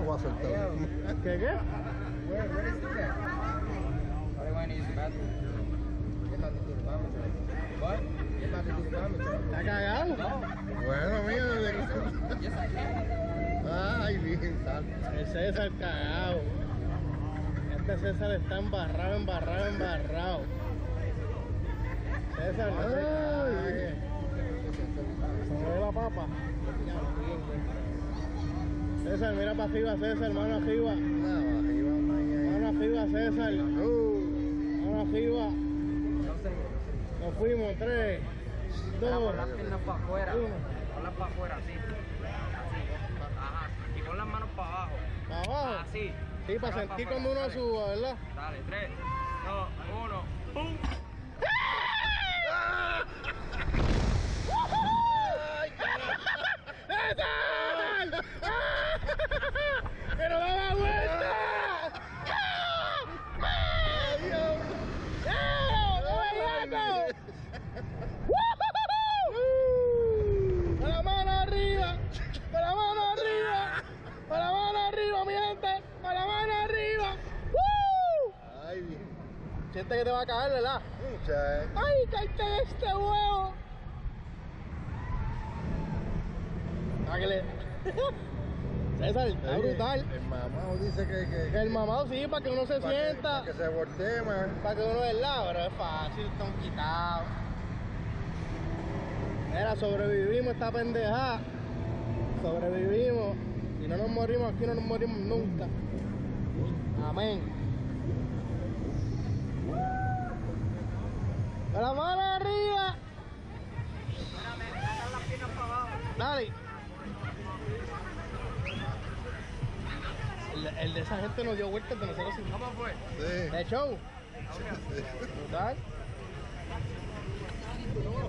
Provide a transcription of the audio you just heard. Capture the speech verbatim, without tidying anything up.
voy a soltar. ¿Qué qué? Where, where is the cat? Why do I need the bathroom? You're about to do the vomit truck. What? You're about to do the vomit truck. ¿Está cagado? No. Bueno, mío, desde que... Yes, I can. Ay, bien, sal. El César cagado. Este César está embarrado, embarrado, embarrado. César, no se cague. Se me ve la papa. César, mira para arriba, César, mano arriba. Nada, arriba, Mano arriba, César. Uh, Mano arriba. No sé. Nos fuimos, tres, Ahora dos, pon las piernas para afuera. uno. Ponlas para afuera, así. Así. Ajá. Y pon las manos para abajo. ¿Para abajo? Así. Sí, para Ahora sentir pa' cuando uno afuera, dale. suba, ¿verdad? Dale, tres, dos, uno, ¡pum! ¡César! ¡Pero da la vuelta! ¡Adiós! ¡Con la mano arriba! ¡Con la mano arriba! ¡Con la mano arriba, mi gente! ¡Con la mano arriba! ¡Woo! ay, bien. Siente que te va a caer, ¿verdad? Mucha, ¡Ay, caíste este huevo! Ah, que le... César, está brutal. El mamado dice que... que El mamado sí, para que uno se para que- sienta. para que se voltee, man. Para que uno del lado, pero es fácil, están quitados. Mira, sobrevivimos esta pendejada. Sobrevivimos. Si no nos morimos aquí, no nos morimos nunca. Amén. Con la mano arriba. Espérame, sacan las piernas para abajo. Dale. El, el de esa gente nos dio vueltas de nosotros sin ¿Cómo fue? Sí. de show. Brutal.